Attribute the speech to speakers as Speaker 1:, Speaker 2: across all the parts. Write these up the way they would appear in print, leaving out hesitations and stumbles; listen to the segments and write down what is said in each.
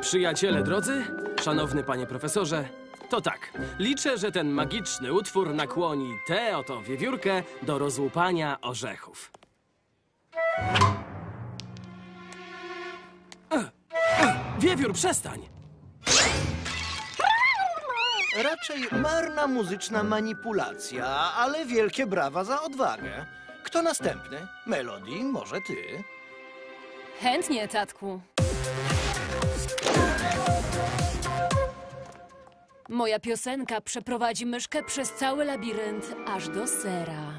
Speaker 1: Przyjaciele drodzy, szanowny panie profesorze, to tak. Liczę, że ten magiczny utwór nakłoni tę oto wiewiórkę do rozłupania orzechów. Wiewiór, przestań!
Speaker 2: Raczej marna muzyczna manipulacja, ale wielkie brawa za odwagę. Kto następny? Melody, może ty?
Speaker 3: Chętnie, tatku. Moja piosenka przeprowadzi myszkę przez cały labirynt, aż do sera.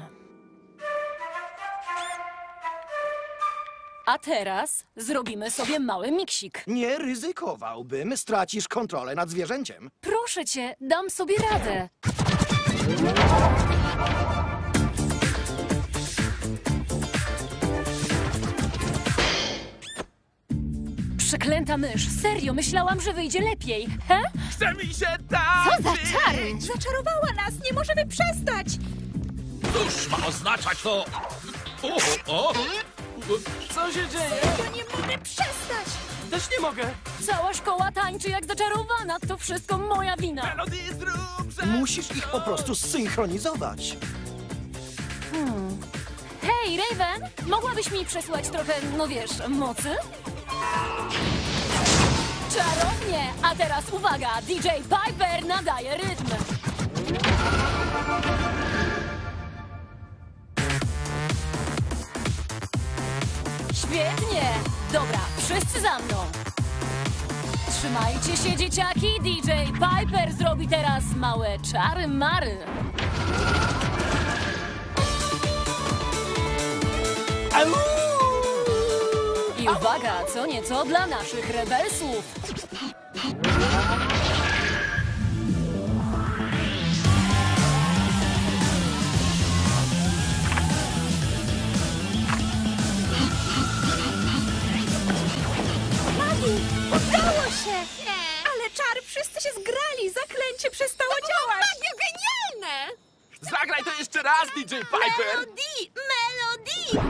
Speaker 3: A teraz zrobimy sobie mały miksik.
Speaker 2: Nie ryzykowałbym, stracisz kontrolę nad zwierzęciem.
Speaker 3: Proszę cię, dam sobie radę. Przeklęta mysz, serio, myślałam, że wyjdzie lepiej. He?
Speaker 4: Chce mi się tańczyć!
Speaker 3: Co za czary?
Speaker 5: Zaczarowała nas, nie możemy przestać!
Speaker 4: Cóż ma oznaczać to? O!
Speaker 1: Co się dzieje?
Speaker 5: Ja nie mogę przestać!
Speaker 1: Też nie mogę.
Speaker 3: Cała szkoła tańczy jak zaczarowana, to wszystko moja wina.
Speaker 4: Melody, zrób ze
Speaker 2: Musisz ich po prostu zsynchronizować.
Speaker 3: Hej, Raven, mogłabyś mi przesłać trochę, no wiesz, mocy? Czarownie! A teraz uwaga, DJ Piper nadaje rytm. Świetnie! Dobra, wszyscy za mną. Trzymajcie się, dzieciaki, DJ Piper zrobi teraz małe czary-mary. I uwaga, co nieco dla naszych rebelsów.
Speaker 5: Udało się! Ale czar, wszyscy się zgrali, zaklęcie przestało działać! Genialne!
Speaker 4: Zagraj to jeszcze raz, DJ Piper!
Speaker 5: Melody!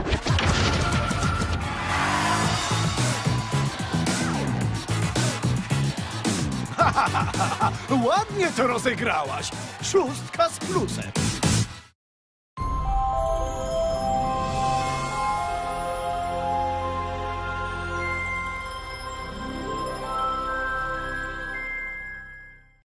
Speaker 2: Ładnie to rozegrałaś. 6 z plusem.